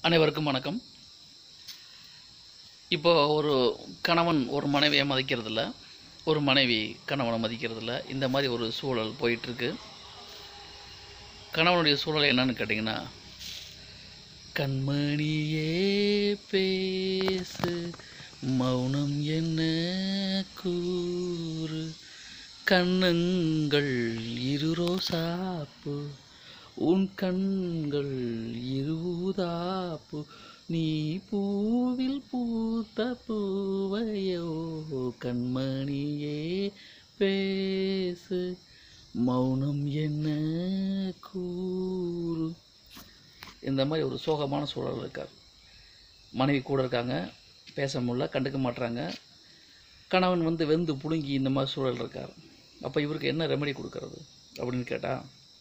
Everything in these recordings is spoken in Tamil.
அனைவருக்கும் வணக்கம். இப்போ ஒரு கணவன் ஒரு மனைவியை மதிக்கிறதில்ல, ஒரு மனைவி கணவனை மதிக்கிறதில்ல. இந்த மாதிரி ஒரு சூழல் போயிட்டுருக்கு. கணவனுடைய சூழல் என்னன்னு கேட்டிங்கன்னா, கண்மணியே பேசு மௌனம் என்ன கூறு, கண்ணங்கள் இரு ரோசாப்பு உன் கண்கள் இருதாப்பு, நீ பூவில் பூத்த பூவையோ கண்மணியே பேசு மௌனம் என்ன கூறு. இந்த மாதிரி ஒரு சோகமான சூழல் இருக்கார். மனைவி கூட இருக்காங்க, பேச முடியல, கண்டுக்க மாட்டுறாங்க. கணவன் வெந்து புழுங்கி இந்த மாதிரி சூழல் இருக்கார். அப்போ இவருக்கு என்ன ரெமெடி கொடுக்கறது அப்படின்னு கேட்டால்,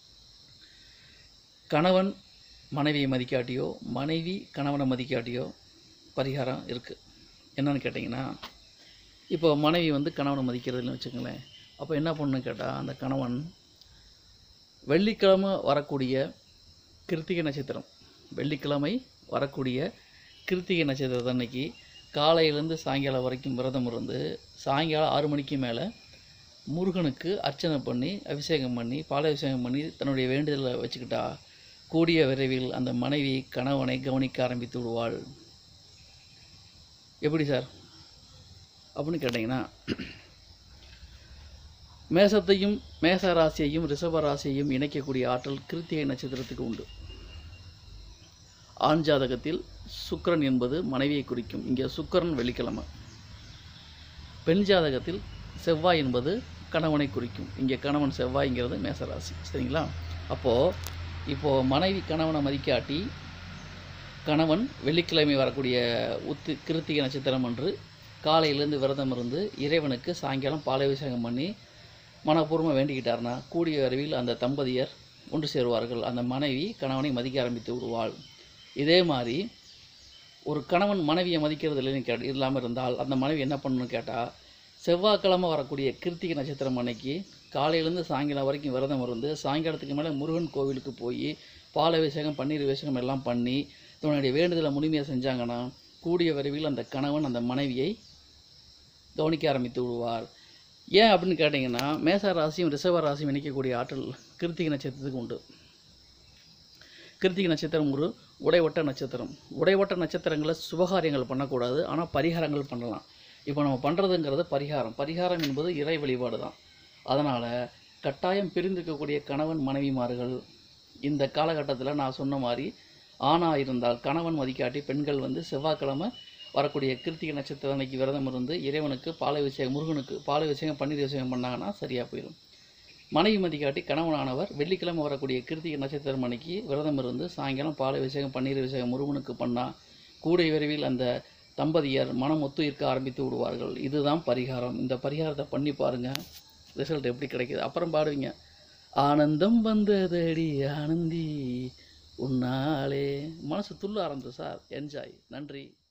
கணவன் மனைவியை மதிக்காட்டியோ மனைவி கணவனை மதிக்காட்டியோ பரிகாரம் இருக்குது. என்னன்னு கேட்டிங்கன்னா, இப்போ மனைவி கணவனை மதிக்கிறதுன்னு வச்சுக்கோங்களேன். அப்போ என்ன பண்ணணும்னு கேட்டால், அந்த கணவன் வெள்ளிக்கிழமை வரக்கூடிய கிருத்திகை நட்சத்திரம், வெள்ளிக்கிழமை வரக்கூடிய கிருத்திகை நட்சத்திரத்தை அன்னைக்கு காலையிலேருந்து சாயங்காலம் வரைக்கும் விரதம் இருந்து சாயங்காலம் 6 மணிக்கு மேலே முருகனுக்கு அர்ச்சனை பண்ணி அபிஷேகம் பண்ணி பாலாபிஷேகம் பண்ணி தன்னுடைய வேண்டுதலை வச்சுக்கிட்டா கூடிய விரைவில் அந்த மனைவி கணவனை கவனிக்க ஆரம்பித்து விடுவாள். எப்படி சார் அப்படின்னு கேட்டிங்கன்னா, மேசத்தையும் மேச ராசியையும் ரிஷப ராசியையும் இணைக்கக்கூடிய ஆற்றல் கிருத்திகை நட்சத்திரத்துக்கு உண்டு. ஆண் ஜாதகத்தில் சுக்கிரன் என்பது மனைவியை குறிக்கும். இங்கே சுக்கிரன் வெள்ளிக்கிழமை. பெண் ஜாதகத்தில் செவ்வாய் என்பது கணவனை குறிக்கும். இங்கே கணவன் செவ்வாய்ங்கிறது மேசராசி. சரிங்களா? இப்போது மனைவி கணவனை மதிக்காட்டி கணவன் வெள்ளிக்கிழமை வரக்கூடிய கிருத்திகை நட்சத்திரம் அன்று காலையிலேருந்து விரதம் இருந்து இறைவனுக்கு சாயங்காலம் பாலாபிஷேகம் பண்ணி மனப்பூர்வமாக வேண்டிக்கிட்டார்னா கூடிய விரைவில் அந்த தம்பதியர் ஒன்று சேருவார்கள். அந்த மனைவி கணவனை மதிக்க ஆரம்பித்து விடுவாள். இதே மாதிரி ஒரு கணவன் மனைவியை மதிக்கிறது இல்லைன்னு இல்லாமல் இருந்தால் அந்த மனைவி என்ன பண்ணணும்னு கேட்டால், செவ்வாய்க்கிழமை வரக்கூடிய கிருத்திகை நட்சத்திரம் அன்னைக்கு காலையிலேருந்து சாயங்காலம் வரைக்கும் விரதம் இருந்து சாயங்காலத்துக்கு மேலே முருகன் கோவிலுக்கு போய் பாலாபிஷேகம் பன்னீர் அபிஷேகம் எல்லாம் பண்ணி தன்னுடைய வேண்டுதலை முழுமையாக செஞ்சாங்கன்னா கூடிய விரைவில் அந்த கணவன் அந்த மனைவியை கவனிக்க ஆரம்பித்து விடுவார். ஏன் அப்படின்னு கேட்டிங்கன்னா, மேச ராசியும் ரிஷப ராசியும் இணைக்கக்கூடிய ஆற்றல் கிருத்திகை நட்சத்திரத்துக்கு உண்டு. கிருத்திகை நட்சத்திரம் ஒரு உடைவட்ட நட்சத்திரம். உடைவட்ட நட்சத்திரங்களை சுபகாரியங்கள் பண்ணக்கூடாது, ஆனால் பரிகாரங்கள் பண்ணலாம். இப்போ நம்ம பண்ணுறதுங்கிறது பரிகாரம் என்பது இறை வழிபாடு தான். அதனால் கட்டாயம் பிரிந்திருக்கக்கூடிய கணவன் மனைவிமார்கள் இந்த காலகட்டத்தில் நான் சொன்ன மாதிரி ஆணாக இருந்தால் கணவன் மதிக்காட்டி பெண்கள் செவ்வாய்க்கிழமை வரக்கூடிய கிருத்திகை நட்சத்திரம் அன்னைக்கு விரதம் இருந்து இறைவனுக்கு பாலாபிஷேகம் முருகனுக்கு பாலாபிஷேகம் பன்னீர் அபிஷேகம் பண்ணாங்கன்னா சரியாக போயிடும். மனைவி மதிக்காட்டி கணவனானவர் வெள்ளிக்கிழமை வரக்கூடிய கிருத்திகை நட்சத்திரம் அன்னைக்கு விரதம் இருந்து சாயங்காலம் பாலாபிஷேகம் பன்னீர் அபிஷேகம் முருகனுக்கு பண்ணால் கூடிய விரைவில் அந்த தம்பதியர் மனம் ஒத்து இருக்க ஆரம்பித்து விடுவார்கள். இதுதான் பரிகாரம். இந்த பரிகாரத்தை பண்ணி பாருங்கள், ரிசல்ட் எப்படி கிடைக்கிது அப்புறம் பாடுவீங்க. ஆனந்தம் வந்ததடி ஆனந்தி உன்னாலே மனசு துள்ள ஆரம்பிச்சு சார். என்ஜாய். நன்றி.